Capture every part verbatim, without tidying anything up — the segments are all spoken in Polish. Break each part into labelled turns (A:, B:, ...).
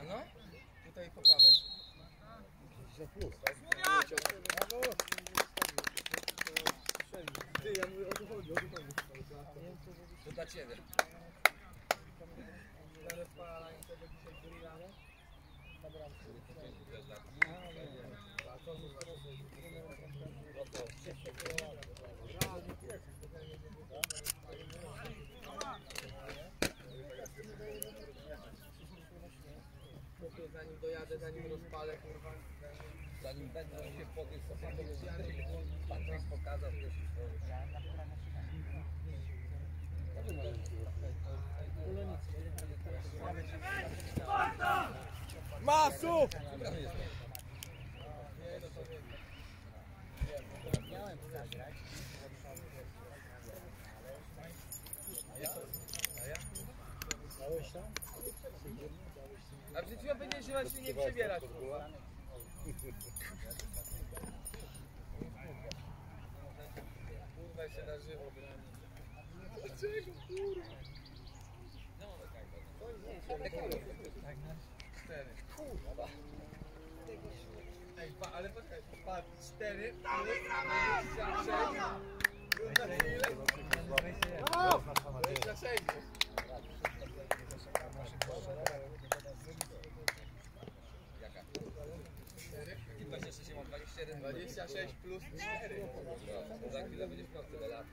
A: no? Tutaj po prawej.
B: Za plus. Ty, ja mówię o to chodzi, o to chodzi.
A: To dla ciebie. Zanim dojadę, zanim rozpalę, kurwa, zanim będę się podnieść sobie policjanty, pan nam pokazał też
B: Masu!
C: Miałem zagrać.
B: Dałeś tam?
A: A przed chwilą będziesz się nie przebierać. Kurwa się na żywo. Dlaczego kurwa? Cztery. Kurwa. Ej, pa, ale poczekaj, patrz, cztery plus dwadzieścia sześć. Równa się ile? dwadzieścia sześć. Jaka? I dwadzieścia sześć, ja mam dwadzieścia jeden. dwadzieścia sześć plus cztery. No, za chwilę będziesz miał tyle lat.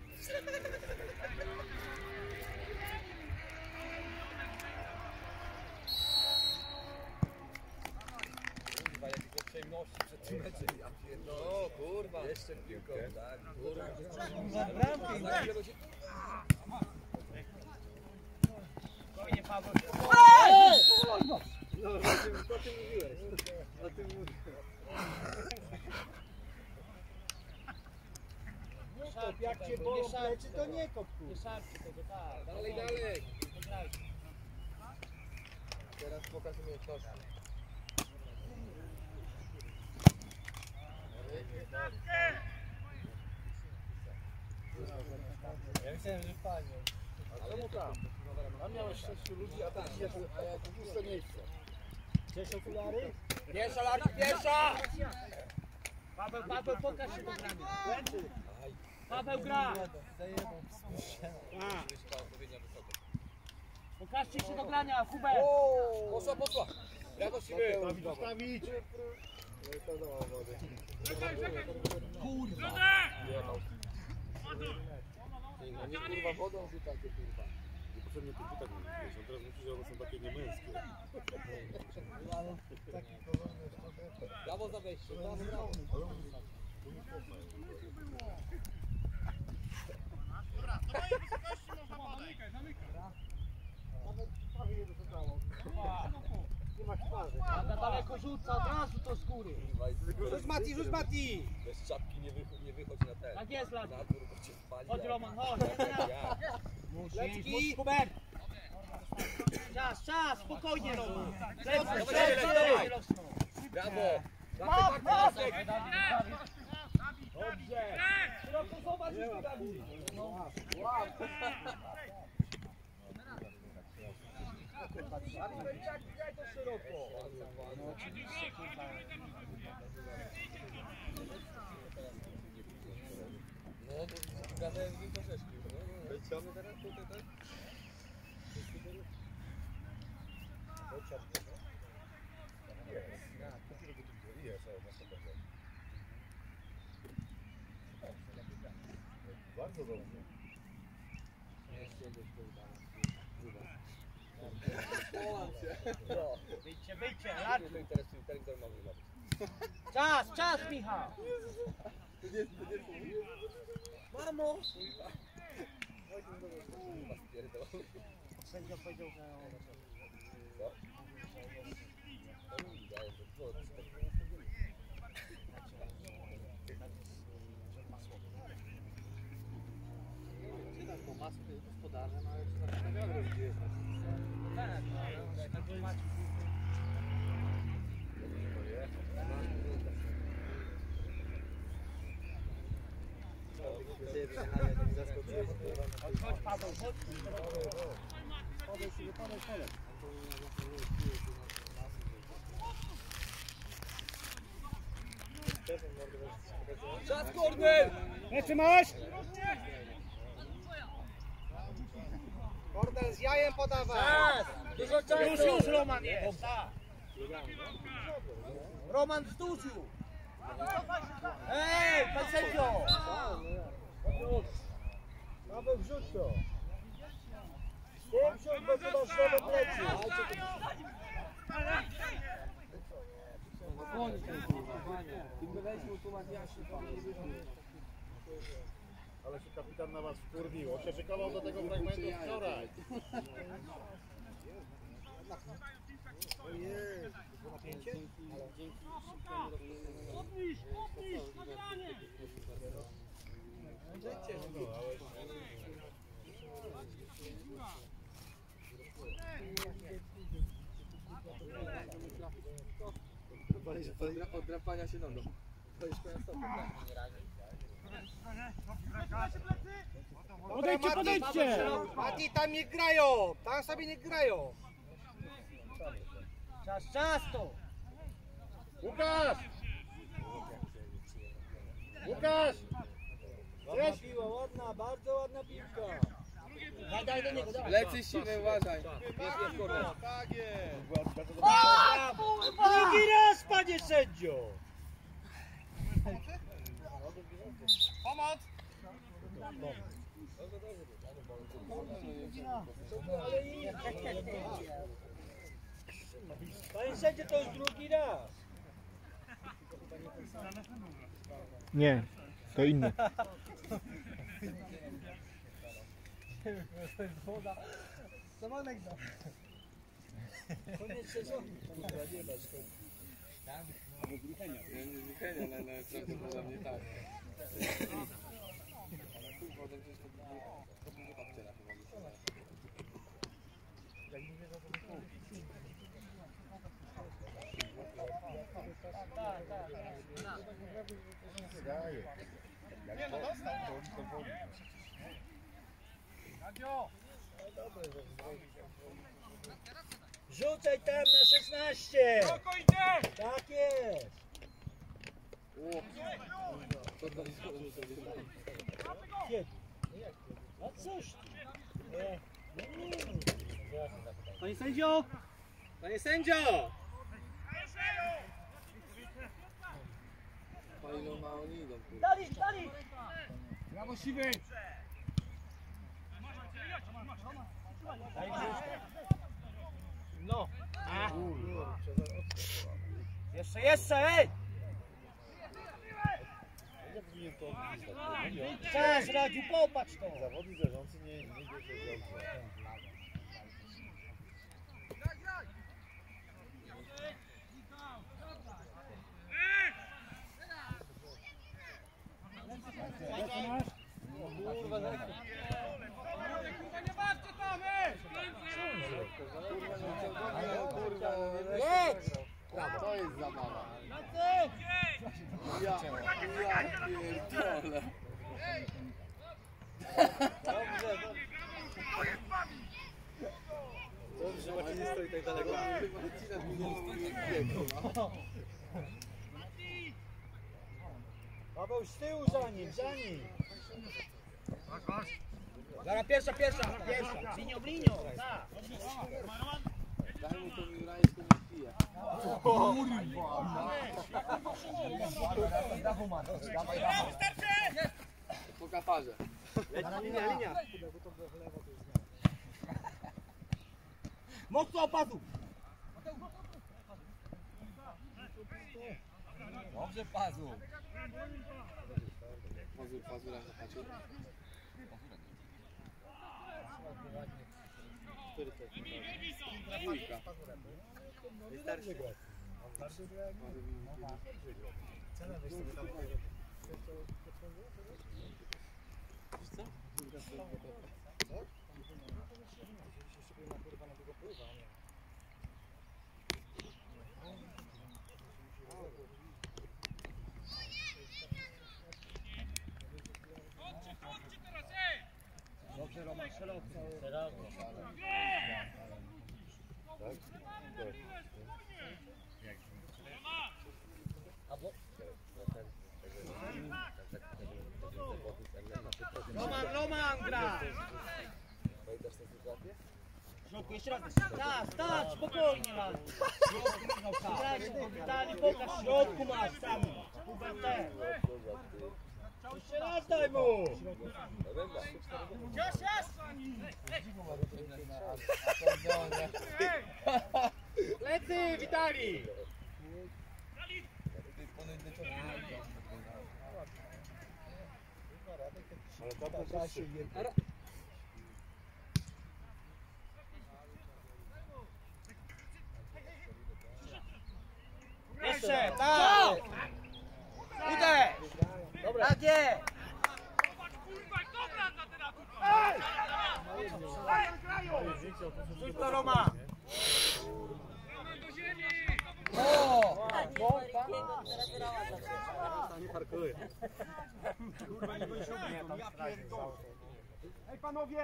A: Kurwa, jakie przejmości przed tym meczem, ja pierdolę. No kurwa. Jeszcze piłką, tak. Kurwa.
C: Za bramkę. Spokojnie, Paweł.
B: No, o tym, o tym mówiłeś. O tym mówiłeś. Nie kop, jak cię bolą plecy, to nie kop tu.
C: Nie szarpcie tego, tak.
A: Dalej, dalej.
C: Wygrajcie.
A: Teraz pokaż umiejętności.
B: Ja myślałem, że panią. A czemu tam? Tam miałeś sześciu ludzi, a tam a ja tu puste miejsce. Chcesz okulary?
A: Pierwsza, Larki, pierwsza!
C: Paweł, Paweł, pokaż się do grania. Paweł gra. Pokażcie się do grania, Hubert.
A: Poszła, poszła. Brawo, siły.
B: Zostawić. No i to dało wody.
C: Kurwa.
B: Nie kurwa wodą rzucacie kurwa. Niepotrzebnie tu tak mówisz, on teraz myśli, że one są takie niemęskie. Ale taki porządny.
A: Brawo za wejście, brawo, brawo.
D: Dobra, do mojej wysokości można podejść.
B: Nawet twarzy nie dotykało. Nie masz twarzy.
C: A na daleko rzuca, od razu to z góry.
A: Rzuć Mati, rzuć Mati! Bez czapki nie, wychodź, nie wychodź na ten.
C: Tak jest, Laki.
A: Na dwór, bo cię spali.
C: Chodź, Roman, chodź. Musisz, Hubert. Czas, czas, spokojnie, Roman. Lecę, lecę, lecę.
A: Brawo!
C: Mach, mach!
B: Dobrze.
C: Szeroko zobacz, już Dawid.
A: Jak to szeroko?
C: No oczywiście, kurwa.
A: No, to gadałem z nim do rzeczki. Wyciągnę teraz tutaj, tak?
B: Bardzo dobrze.
C: Wyjdźcie, wyjdźcie, Larki.
A: To interesuje, ten kto ma wygrać.
C: Czas, czas, Michał.
A: Mamo!
C: Sędzia powiedział, że on...
A: Co? No mi wydaje, że to
B: Po masku to jest gospodarzem, ale czy na wiadro gdzie jest?
C: Tak, no ale tak to macie. Chodź, chodź, Paweł, chodź.
B: Podaj sobie, podaj, podaj.
A: Czas korner!
C: Leczy masz?
A: Korner z jajem podawaj!
C: Czas! Dużo czasu! Już, już Roman jest! Roman wzdłuż już! Ej, pan sędzio!
A: Paweł, wrzuć to! Nie wrzuć, bo tu masz nowe plecy!
B: Ale się kapitan na was wkurwił. On się szykował do tego fragmentu wczoraj.
A: Od drapania się nogą. To już koniec stopy.
C: Podejdźcie, podejdźcie!
A: Mati, tam nie grają! Tam sobie nie grają!
C: Czas, czas to!
B: Łukasz! Łukasz!
A: Ładna piła, ładna, bardzo ładna piłka.
C: Daj, daj do niego, daj!
A: Lecy siwy, uważaj. Jest korner.
B: Tak jest!
C: Drugi raz, panie sędzio!
D: Pomoc!
C: Panie sędzio, to już drugi raz!
E: Nie, to inne.
A: Samanek da. Koniec sezonu.
D: Wichenia, ale prawdopodobnie tak. Nie no, dostał.
C: Rzucaj tam na szesnaście! Tak jest! Kiedy? A coś ty? Panie sędzio!
A: Panie sędzio! Panie ma oni idą.
C: Dali, dali!
A: Brawo, siwy!
C: No! A. Jeszcze, jeszcze, ej!
B: Nie powinien to odpisać.
C: Czas, Radziu, popatrz to!
B: Zawodnik zarządcy nie, nie bierze dobrze.
C: Jedź!
A: To jest zabawa.
C: Macy!
A: Ja, ja pierdolę. Dobrze, dobrze, Maciej nie stoi tak daleko.
C: Paweł, z tyłu za nim, za nim! Dobra, pierwsza, pierwsza, pierwsza! Linio w linio! Tak!
A: Daj mu to miurańską nie pije. Po kafarze.
C: Linia, linia! Mocno opadł!
A: Dobrze, Pazu. Pazur, pazura zahaczył. Dwójka. Wystarczy.
C: Dobrze, Roman, szeroko. Szeroko.
B: Tak? Tak.
C: A bo... Roman gra!
B: Pamiętasz tę sytuację?
C: W środku, jeszcze raz. Tak, tak, spokojnie mam. Grajcie, Witali, pokaż, w środku masz, sam. Hubert też. Jeszcze raz daj mu! Gdzieś jest! Lecy, Witali!
B: Ale tam po prostu...
C: Jeszcze, tak! Uderz! Tak jest! Rzuć to, Roma! O!
B: Nie parkuje.
C: Ej, panowie!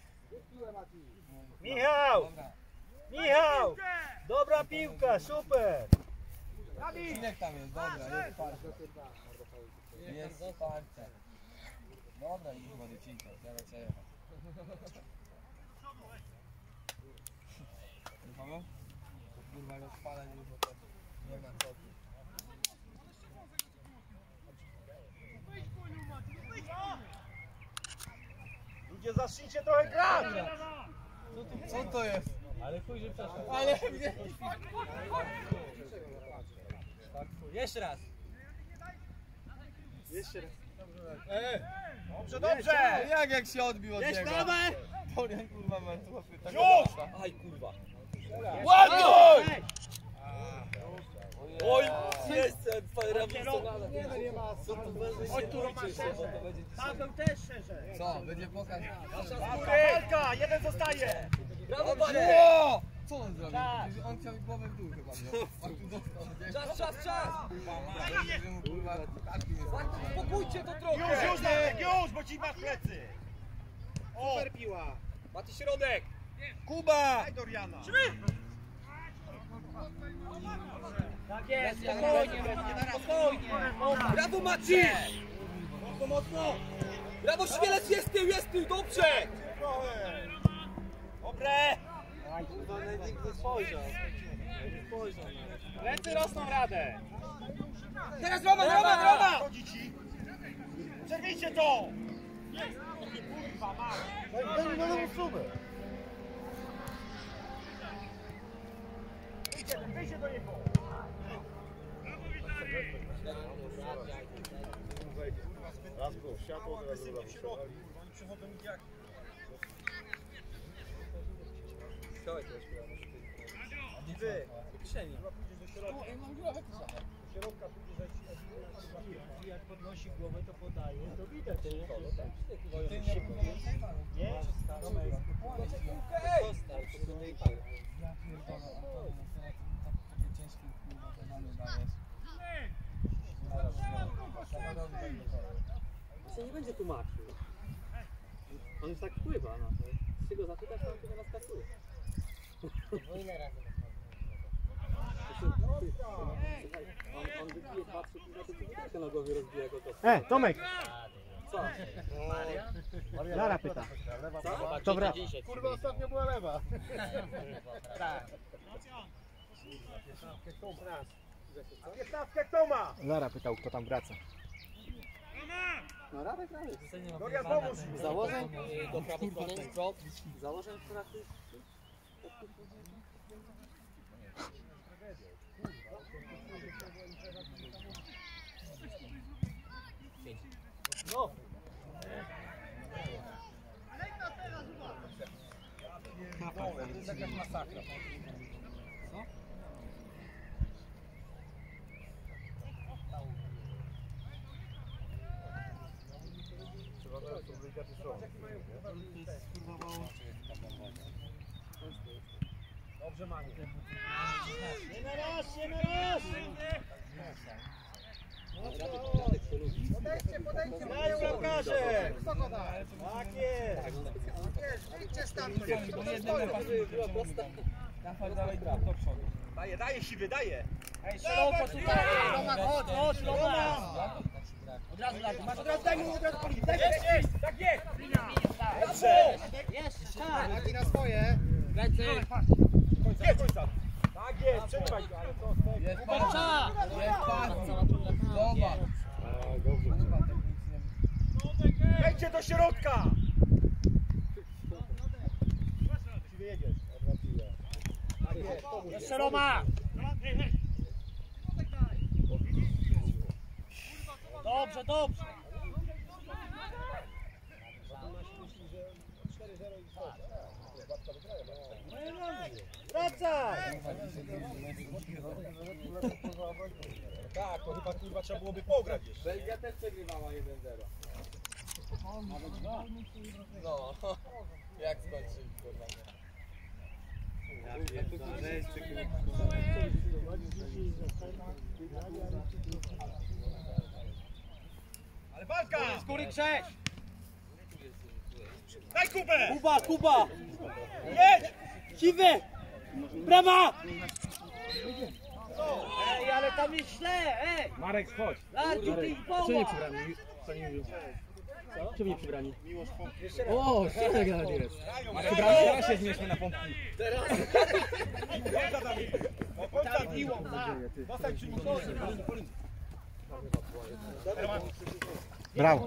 C: Michał! Michał! Dobra piłka, super!
A: Cinek tam jest, dobra, jest parcie. Jest parcie. Dobra, już chyba docinka, ja lecę jechać. Paweł? Kurwa, już spalę, nie wiem, nie ma co.
C: Ludzie, zacznijcie trochę grać!
A: Co to jest?
C: Ale chuj, że przeszło.
A: Ale mnie...
C: Jeszcze raz.
A: Jeszcze raz.
C: Dobrze, dobrze!
A: Jak jak się odbił od
C: Jeszcze
A: niego?
C: dawaj!
A: Dorian, kurwa, ma tu łapy tak.
C: Już!
B: Aj kurwa.
C: Ładnie!
B: Oj, jest ten Fajramistonale.
A: Nie no, nie ma.
B: Co tu będzie się
C: Chodź tu, Roman,
B: liczyć, bo to
C: szerzej.
B: będzie
C: Paweł też szerzej.
A: Co? Będzie pokaz.
C: Walka, walka! Jeden zostaje!
B: Brawo, panie!
A: O! Co on zrobił?
C: Tak.
A: Przecież on chciał mi głowę w dół chyba miał. A tu dostał gdzieś.
B: Czas, czas, czas!
A: Że mu kurwa kartki nie skończyły.
B: Spokójcie to trochę!
C: Już, już, Darek, już, bo ci masz plecy! Super piła!
B: Maty środek!
C: Kuba! Daj Doriana! Tak jest, spokojnie, spokojnie!
B: Brawo, Maciej!
C: Mocno, mocno!
B: Brawo, Śmielec, jest tył, jest tył, dobrze!
C: Dobre! Kurwa, nikt nie spojrzał. Ręce rosną radę!
B: Teraz Roman, Roman, Roman!
C: Chodzi ci! Przerwijcie to! Kurwa, ma! Daj mi na nową subę! Wyjdzie do niego!
B: Raz było w światło, teraz było w środku.
C: Oni przychodzą jak... Wy! Kieszeni. Do środka. Do środka pójdziesz, jak jak podnosi głowę, to podaje, to widać. Nie? Romek.
F: się nie będzie tłumaczył. On już tak wpływa na to. Ty go zapytasz, to on tylko naskakuje.
C: No ile razy?
F: On, on wybije dwa, trzy na to tylko na głowie rozbija go to.
E: E, Tomek!
F: Co?
E: Lara pyta.
F: Co?
E: Dobra.
A: Kurwa, ostatnio była lewa.
C: Tak. piętnastkę kto ma?
E: Lara pytał, kto tam wraca.
F: No Radek, Radek.
C: Dorian, pomóż mi.
F: Założę do prawej strony, zwrot. Założę praktycznie.
C: No. To jest jakaś masakra. Co?
B: Trzeba teraz obligacje są.
C: Dobrze, mamy. Nie na raz, nie na raz! Podejdźcie, podejdźcie! Daj bramkarze! Tak jest! Wyjdźcie stamtąd!
A: Dawaj dalej do przodu. Daje, daje siwy, daje.
C: Ej, szeroko tutaj! Roman, chodź, chodź, Roman! Od razu lagi, masz od razu, daj mu od razu polić, daj mu!
A: Jest, jest, tak jest.
C: Dobrze! Jest, tak!
E: Lagi na swoje.
C: Lecy!
A: Nie, końca. Tak jest, przegrywaj go, ale to... Jest
C: Kubercza!
A: Jest pan. Zobacz.
B: A, dobrze.
A: Wejdźcie do środka.
C: Jeszcze Roma! Dobrze, dobrze! Wracaj!
A: Tak, to chyba kurwa trzeba byłoby pograć jeszcze.
D: Belgia też przegrywała jeden zero. No, jak skończyli kurwa.
A: Ale walka!
C: Z góry Krześ!
A: Daj Kubę!
C: Kuba, Kuba!
A: Jedź!
C: Siwy! Brawa! Ej, ale tam jest źle, ej!
E: Marek, chodź.
C: Lardziu, ty ich poła!
E: Co nie przybrani? Czemu nie przybrani? O, szczerze gadać jest. Przybrani, teraz się zmierzmy na pompki.
A: Końca Dawid! O, końca piłą! Zostań przy nim.
E: Brawo.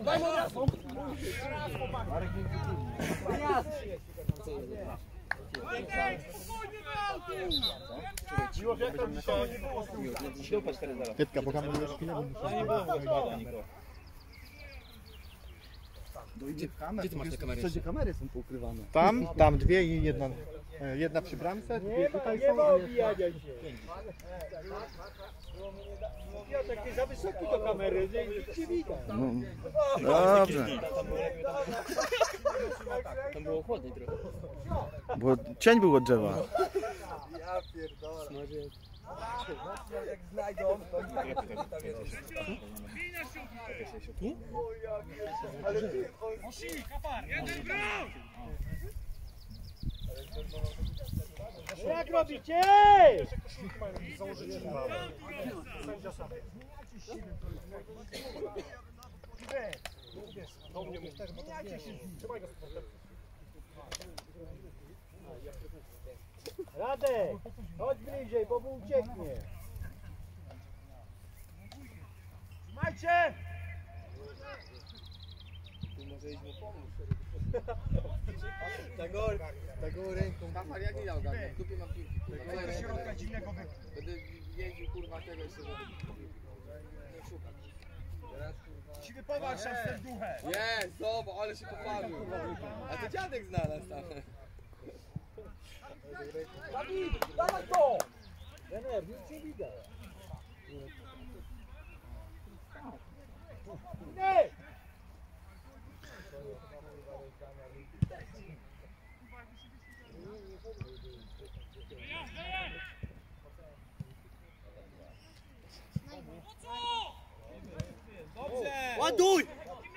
A: Miłość, jak tam dzisiaj nie było?
E: Tytka, bo kamerę już chwilę.
A: Nie było chyba nikogo.
E: Gdzie ty masz te kamery? Wszędzie kamery są poukrywane. Tam, tam dwie i jedna. e, Jedna przy bramce, dwie tutaj są. a nie-
A: Piotrek, ty za wysoki do kamery, nie cię widać.
E: Dobrze.
F: Tam było chłodniej trochę.
E: Bo cień był od drzewa.
A: Ja pierdolę. Jak znajdą, to i tak tam jest. Ale ty,
C: Jak robicie? Radek, chodź bliżej, bo mu ucieknie.
A: Trzymajcie!
D: Tego, tego ręką. Kafar, jak nie dał gazę? W dupie mam piłki. kurwa.
A: Do środka dziwnego wy...
D: Będę jeździł kurwa tego jeszcze do nie szukać.
A: Siwy poważ się z tym duchem.
D: Jest, zobacz, ale się poprawił. A to dziadek znalazł tam.
A: Dawid, dawaj to!
C: Trener, nic nie widać.
A: Nie! Dobrze!
C: Ładuj!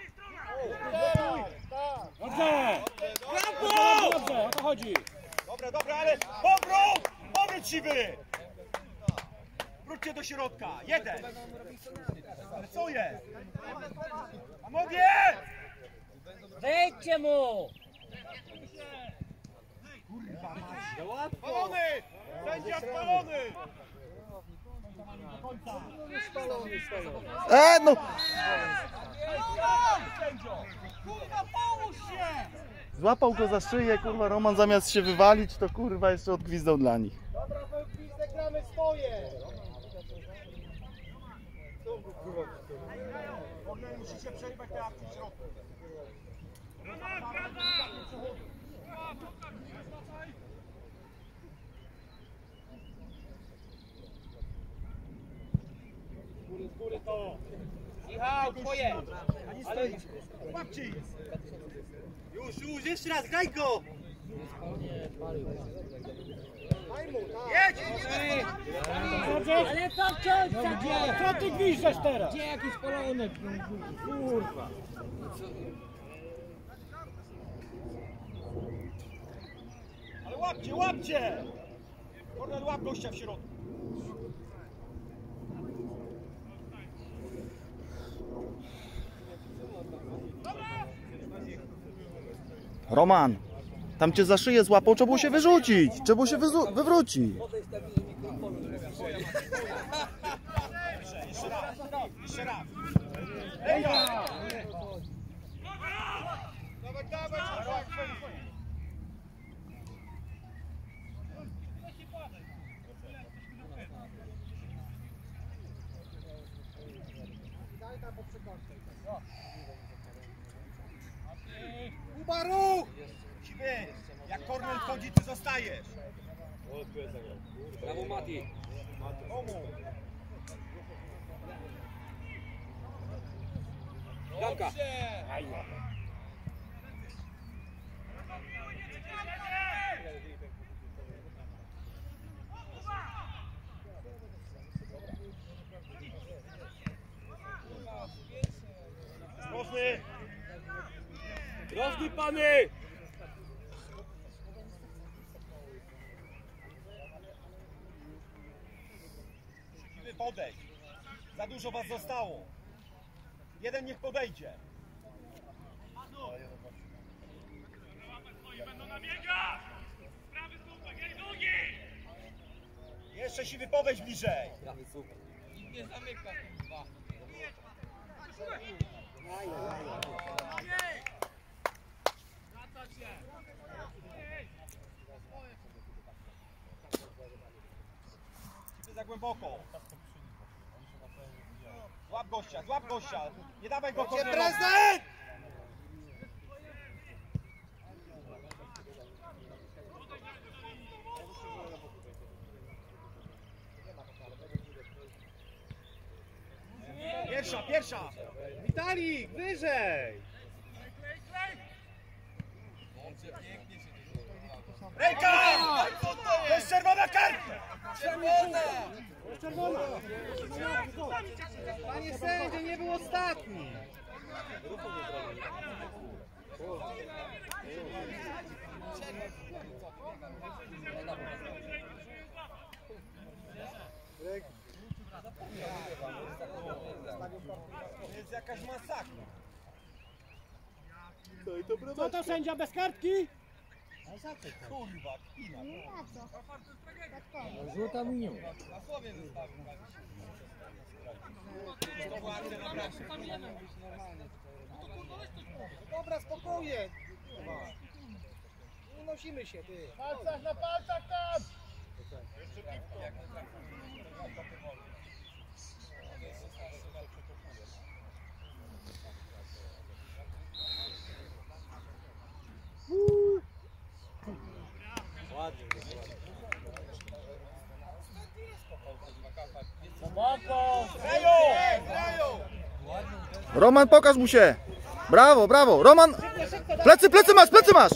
A: Dobrze! Brawo! Dobrze, o to chodzi. Dobra, dobra, ale powrót! Powrót siwy! Wróćcie do środka. Jeden. Ale co jest? A mogę!
C: Wejdźcie mu!
A: Spalony! Sędzia spalony!
E: E, no!
A: Kurwa, połóż się!
E: Złapał go za szyję, kurwa, Roman zamiast się wywalić, to kurwa jeszcze odgwizdał dla nich.
A: Dobra, Bełpizek, gramy swoje! One musicie przejmować te akcje w środku. Z góry, z góry to!
C: Michał, twoje!
A: Ale łapcie ich!
C: Już, już, jeszcze raz, graj go!
A: Jedź!
C: Ale to końca gdzie?
A: Co ty gwizdzasz teraz?
C: Gdzie jakiś polonek? Kurwa.
A: Ale łapcie, łapcie! Kornel, łap gościa w środku.
E: Roman, tam cię za szyję złapał, trzeba było się wyrzucić, trzeba było się wywrócić.
A: Jeszcze raz, jeszcze raz. Ej, ja! Dawaj, dawaj, dawaj. Kubaru! Siwy, jak Kornel wchodzi, ty zostajesz.
F: Brawo Mati. Bramka.
A: Groźny!
F: Groźny pany!
A: Siwy, podejdź. Za dużo was zostało. Jeden niech podejdzie. Jeszcze Siwy, podejdź bliżej.
F: Nie zamyka.
A: Siwy, za głęboko. Złap gościa, złap gościa. Nie dawaj go Kornelowi. Prezydent! Pierwsza, pierwsza!
E: Witalik, wyżej!
A: Ręka! To jest czerwona kartka!
F: Czerwona!
E: Czerwona! Panie sędzio, nie był ostatni!
A: To jest jakaś masakra.
E: Co to sędzia bez kartki?
A: Kurwa, kpina.
D: Żółta minimum.
A: Na słowie zostawił.
C: Dobra, spokojnie. Unosimy się, ty.
E: Palcach na palcach tam! Roman, pokaż mu się! Brawo, brawo! Roman! Plecy, plecy masz, plecy masz!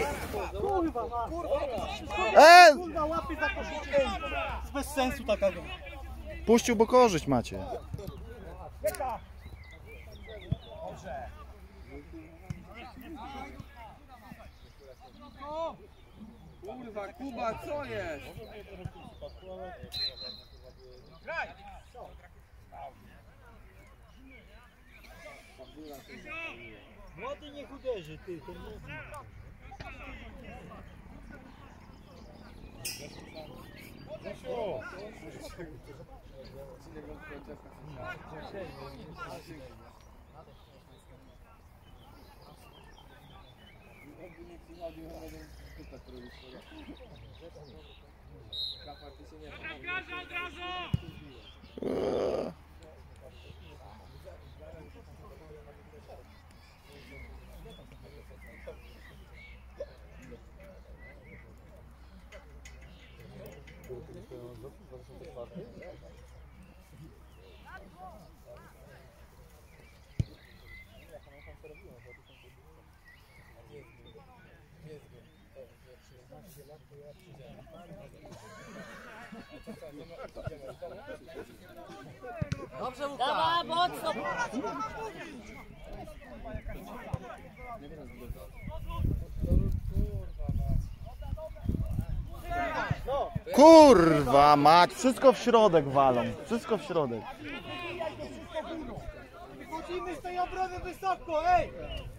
E: E!
C: Kurwa, łapy za koszyczkę. Bez sensu takiego.
E: Puścił, bo korzyść macie.
A: Dobrze.
F: Kurwa, Kuba, co jest?
A: Graj!
C: Młody niech uderzy, ty. Ten młody. Dobrze, Łukasz. Dawaj, mocno. No.
E: Kurwa mać, wszystko w środek walą, wszystko w środek.
C: Wychodzimy z tej obrony wysoko, ej!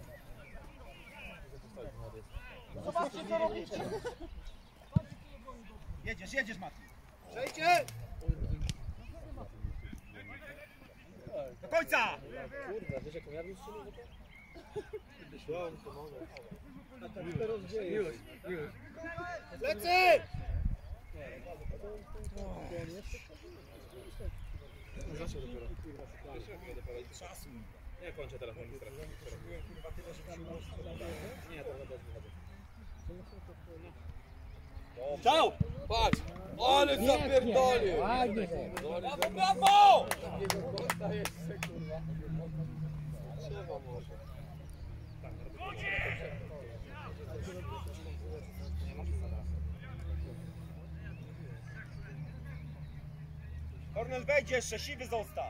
C: Zobaczcie co robicie!
A: Jedziesz, jedziesz, Mati.
C: Przejdźcie!
A: Do końca!
F: Kurwa, wiesz jaką ja bym strzelił za to?
C: Lecy!
B: Nie kończę teraz magistratu. Nie, to chyba
A: Ciao!
D: Patrz! Ale zapierdolił!
A: Brawo, brawo! Kornel wejdzie jeszcze, siwy został.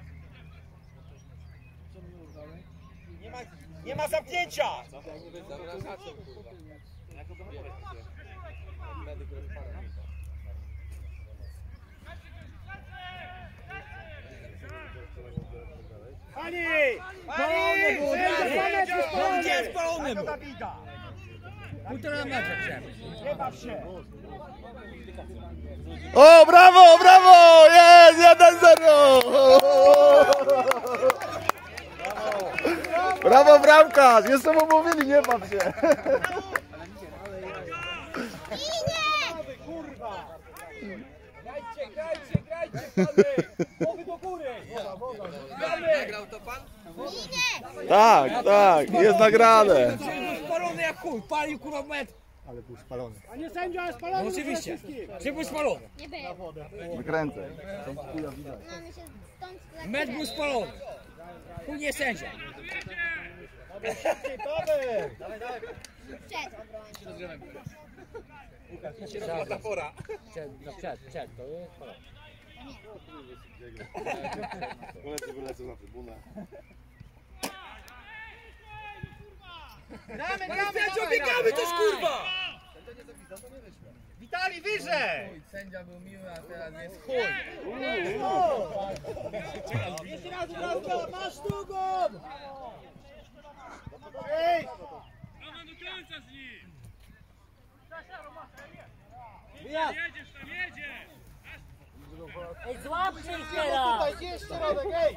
A: Nie ma, nie ma zamknięcia!
D: Zamrażaczem, kurwa.
A: Pani! Pani! Gdzie jest spalony? Do Dawida!
C: Półtora metra chciałem.
A: Nie baw się!
E: O, brawo, brawo! Jest, jeden zero! Brawo, bramkarz! Jeszcze mu mówili, nie baw się.
A: Kurwa!
C: Grajcie, grajcie, grajcie, pany! Głowy do góry!
D: Nagrał to pan?
E: Tak, tak, jest nagrane.
C: Był spalony jak chuj, palił kurwa metr.
E: Ale był spalony.
C: A nie sędzia jest spalony? No oczywiście. Czy był spalony?
G: Nie był.
E: Wykręcę.
G: Mamy się stąd
C: Metr był spalony. Chuj nie sędzia.
G: przed obrońcą.
D: Metafora.
C: Przed, no przed, przed, to jest spalony.
B: Wylecę, wylecę na trybunę.
C: Gramy, gramy, biegamy też kurwa!
A: Witali, wyżej!
D: Sędzia był miły, a teraz jest chuj.
C: Jeszcze raz, raz, masz długą!
A: Ej!
C: Ej, złapcie ich teraz!
A: Tutaj gdzieś środek, ej!